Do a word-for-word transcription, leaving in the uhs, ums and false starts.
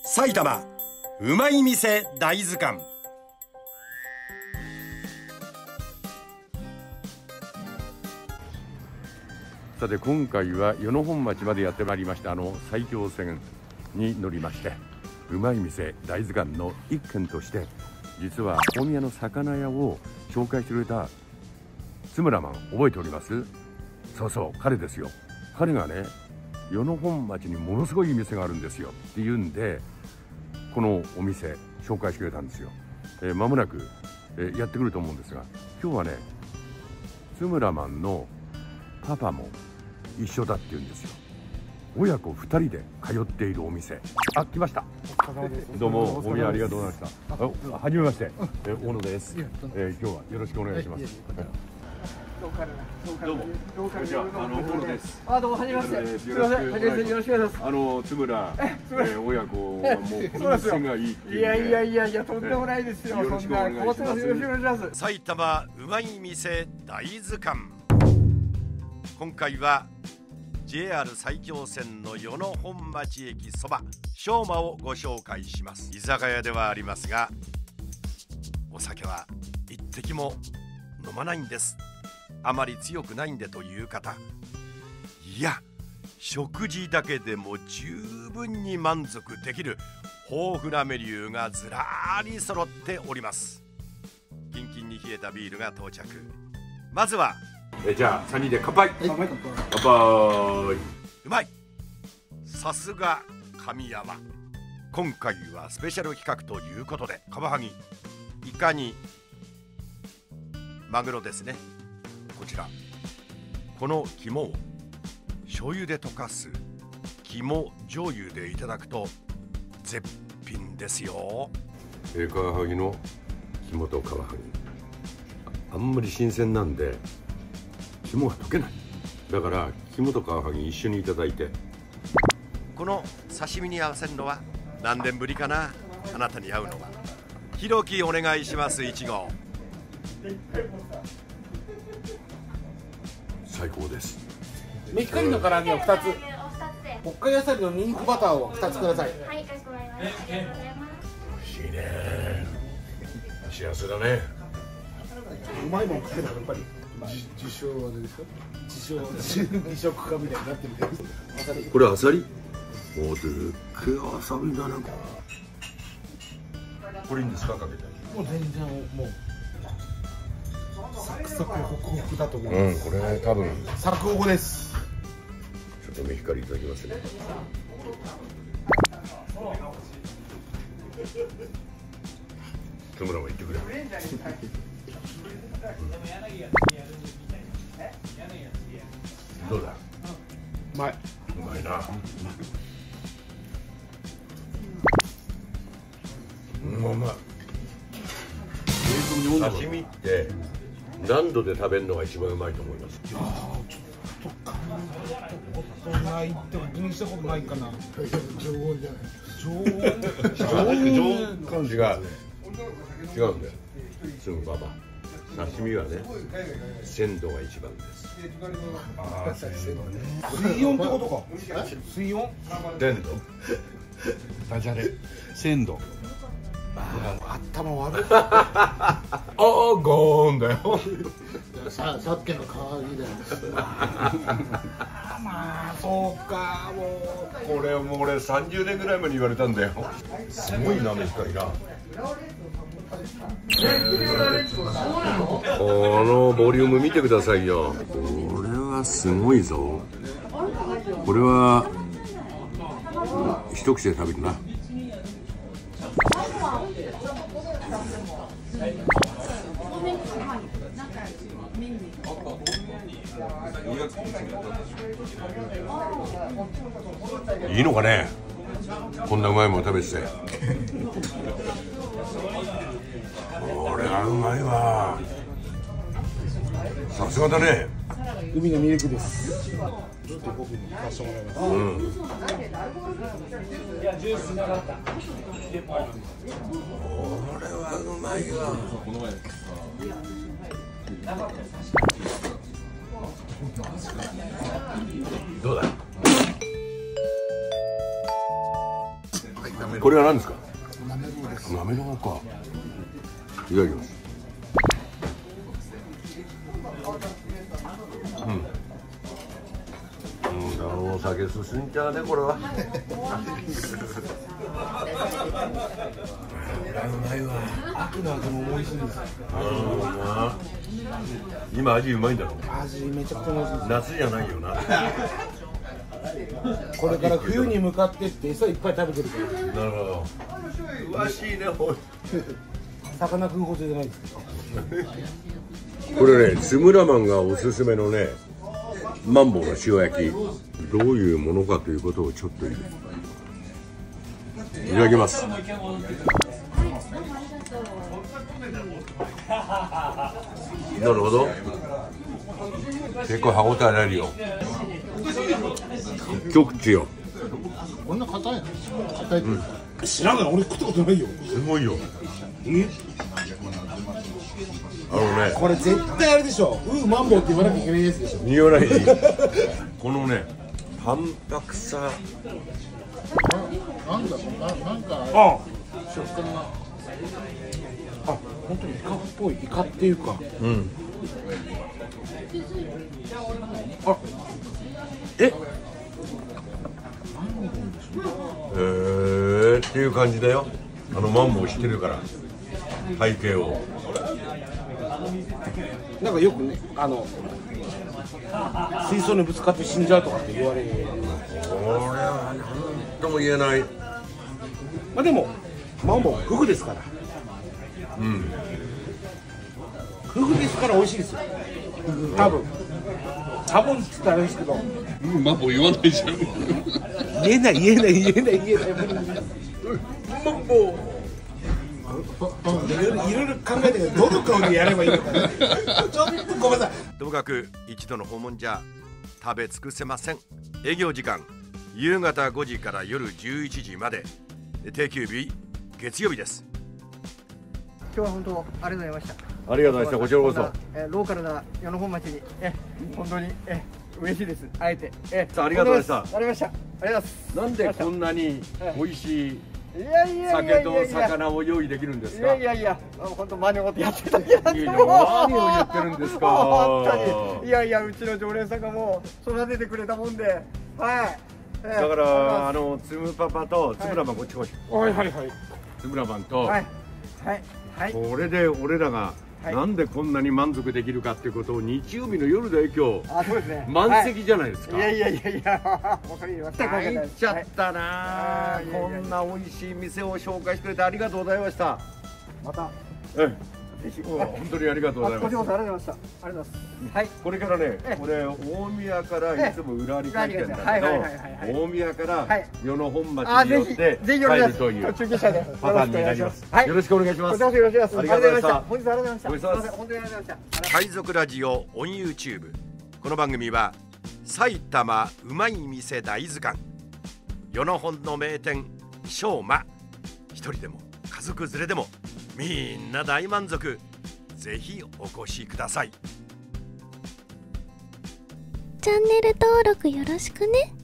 埼玉うまい店大図鑑。 さて今回は与野本町までやってまいりました。あの埼京線に乗りまして、うまい店大図鑑の一軒として、実は大宮の魚屋を紹介してくれた津村マン覚えております？そうそう、彼ですよ。彼がね、与野本町にものすごい店があるんですよっていうんで、このお店紹介してくれたんですよ。えー、間もなく、えー、やってくると思うんですが、今日はね、津村マンのパパも一緒だって言うんですよ。親子ふたりで通っているお店。あ、来ました。どうもお見ありがとうございました。あ、はじめまして、え大野です。えー、今日はよろしくお願いします。 どうも、 こんにちは。あの大野です。 あ、どうもはじめまして。すみません、はじめまして、よろしくお願いします。 あの津村、えー、親子はもうこの店がいいっていう。 いやいやいやいや、とんでもないですよ。 よろしくお願いします。 よろしくお願いします。 埼玉うまい店大図鑑。今回は ジェイアール 埼京線の与野本町駅そば昌磨をご紹介します。居酒屋ではありますが、お酒は一滴も飲まないんです。あまり強くないんでという方、いや、食事だけでも十分に満足できる豊富なメニューがずらり揃っております。キンキンに冷えたビールが到着。まずはえじゃあさんにんで乾杯。乾杯。乾杯。 うまい。さすが神山。今回はスペシャル企画ということで、カワハギ、イカにマグロですね。こちら、この肝を醤油で溶かす肝醤油でいただくと絶品ですよ。 えカワハギの肝とカワハギ、あんまり新鮮なんで肝が溶けない。だから肝とカワハギ一緒にいただいて、 この刺身に合わせるのは何年ぶりかな。あなたに合うのはひろきお願いします。いち号最高です。 メヒカリの唐揚げをふたつ、北海あさりのニンニクバターをふたつください。 はい、かしこまりました。ありがとうございます。 美味しいね。幸せだね。 うまいもん食ってたやっぱり。自称はですか？自称美食家みたいになってるけど。 これアサリ？おでっけえアサリだな。これいいんですか、かけて？ もう全然もうサクサクホクホクだと思います。 うん、これ多分サクホクです。 ちょっとメヒカリいただきますね。津村も言ってくれ。どうだ？ うまい。 うまいな。うん、うまい。刺身って何度で食べるのが一番うまいと思います。 ああ、ちょっと考えたことないって確認したことないかな。常温じゃない。常温。 常温感じが違うんだよ。すぐババ。刺身はね、鮮度が一番です。 ああ、鮮度ね。水温ってことか。水温？ 鮮度。ダジャレ。 鮮度。頭悪い。 ああ、ゴーンだよ。 さ、さっきのカワハギだよ。まあ、そうか、もう。 これもう俺さんじゅうねんぐらい前に言われたんだよ。すごいな、メヒカリが。このボリューム見てくださいよ。これはすごいぞ。これは一口で食べるな。いいのかね、こんなうまいもん食べてて。これはうまいわ。さすがだね。 海のミルクです。ちょっと僕に貸してもらいます。うん。これはうまいわ。どうだ。 滑これは何ですか？ なめろうです。 なめろうか。いただきます。うん。うん、お酒進んじゃうねこれは。うまいわ。 秋の味も美味しいです。 今味うまいんだろ。 味めちゃくちゃ美味しいです。 夏じゃないよな。 これから冬に向かってって餌いっぱい食べてるから。 なるほど。詳しいね。 さかなクンほどじゃないですけど。 これね、津村マンがおすすめのね、マンボウの塩焼き、どういうものかということをちょっといただきます。なるほど。結構歯応えあるよ。一口よ。 こんな硬いの？硬い。うん、知らんがな、俺食ったことないよ。 すごいよ。 え？ あのね、 これ絶対あれでしょ。うん、マンボウって言わなきゃいけないやつでしょ。 言わないで。このね、淡白さ。 なんだろうな、なんか。 あ。 食感が。あ、本当にイカっぽい、イカっていうか。 うん。 あ。え。 へえっていう感じだよ。あのマンボウ知ってるから背景を。 なんかよくね、あの水槽にぶつかって死んじゃうとかって言われる。 これは何とも言えない。 まあでもマンボウフグですから。 うん。 フグですから美味しいですよ。多分。多分って言ったらあれですけど。 マンボウ言わないじゃん。 言えない言えない言えない言えない。マンボウ。いろいろ考えてどの顔でやればいいのかな。ちょっとごめんなさい。 ともかく一度の訪問じゃ食べ尽くせません。営業時間夕方ごじから夜じゅういちじまで、定休日月曜日です。 今日は本当ありがとうございました。 ありがとうございました。こちらこそ。 えローカルな与野本町にえ本当にえ嬉しいです。あえてえありがとうございました。 ありがとうございました。ありがとうございます。 なんでこんなに美味しいいやいやいや酒と魚を用意できるんですか。 いやいやいや、本当真似事やってたけど。 何を言ってるんですか。 本当にいやいや、うちの常連さんがもう育ててくれたもんで、はい。 だからあのつむパパとつむらマンこっち来い。 はいはいはい。 つむらマンとはいはいはい。 これで俺らがなんでこんなに満足できるかっていうことを日曜日の夜で今日。 あ、そうですね。 満席じゃないですか。 いやいやいやいや、わかりました。 入っちゃったな。こんな美味しい店を紹介してくれてありがとうございました。 また。 ええ。本当にありがとうございます。 こちらこそありがとうございました。ありがとうございます。はい。 これからね、これ大宮からいつも裏に帰ってんだけど、大宮から与野本町によって帰るというパターンになります。よろしくお願いします。 よろしくお願いします。 ありがとうございました。 本日はありがとうございました。 本当にありがとうございました。 海賊ラジオ オン YouTube。 この番組は埼玉うまい店大図鑑、与野本の名店昌磨、一人でも家族連れでもみんな大満足。ぜひお越しください。 チャンネル登録よろしくね。